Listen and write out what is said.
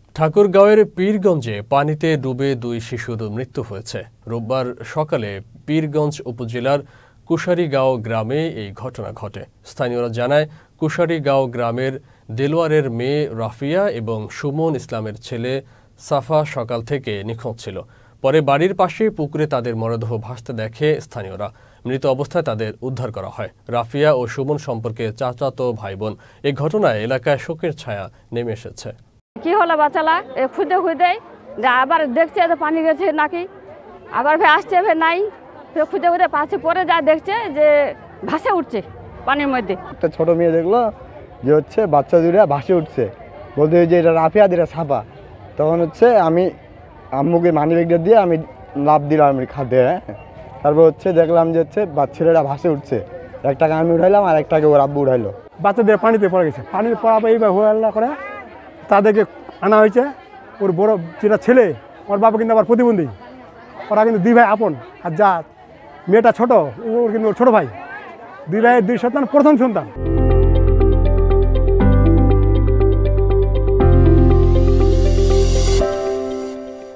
ঠাকুরগাঁওয়ের পীরগঞ্জে পানিতে ডুবে দুই শিশুর মৃত্যু হয়েছে। রোববার সকালে পীরগঞ্জ উপজেলার কুশারীগাঁও গ্রামে এই ঘটনা ঘটে। স্থানীয়রা জানায়, কুশারীগাঁও গ্রামের দেলোয়ারের মেয়ে রাফিয়া এবং সুমন ইসলামের ছেলে সাফা সকাল থেকে নিখোঁজ ছিল। পরে বাড়ির পাশে পুকুরে তাদের মরদেহ ভাসতে দেখে স্থানীয়রা। মৃত অবস্থায় তাদের উদ্ধার করা হয়। রাফিয়া ও সুমন সম্পর্কে চাচাতো ভাই বোন। এই ঘটনায় এলাকায় শোকের ছায়া নেমে এসেছে। কি হলো বাচ্চালা খুঁজে খুঁজে আবার দেখছে যে পানি গেছে নাকি, আবার ফের আসছে ফের নাই, ফের খুঁজে খুঁজে পাশে পরে যা দেখছে যে ভাসে উঠছে পানির মধ্যে। একটা ছোট মেয়ে দেখলো যে বাচ্চা দুইটা ভাসে উঠছে, বলতে যে এটা রাফিয়া এটা সাফা। তখন আমি আম্মুকে মানি ব্যাগটা দিয়ে আমি লাভ দিলাম খাদ্যে। তারপর দেখলাম যে ছেলেটা ভাসে উঠছে, একটাকে আমি উঠাইলাম আর একটাকে ওর আব্বু উঠাইলো। বাচ্চাদের পানিতে পড়ে গেছে, পানিতে পড়া এইবার হয়ে করে তাদেরকে আনা হয়েছে। ওর বড় যেটা ছেলে, ওর বাবা কিন্তু আবার প্রতিবন্ধী, ওরা কিন্তু দুই ভাই আপন। আর যা মেয়েটা ছোট, ওর কিন্তু ওর ছোটো ভাই, দুই ভাইয়ের দুই সন্তান, প্রথম সন্তান।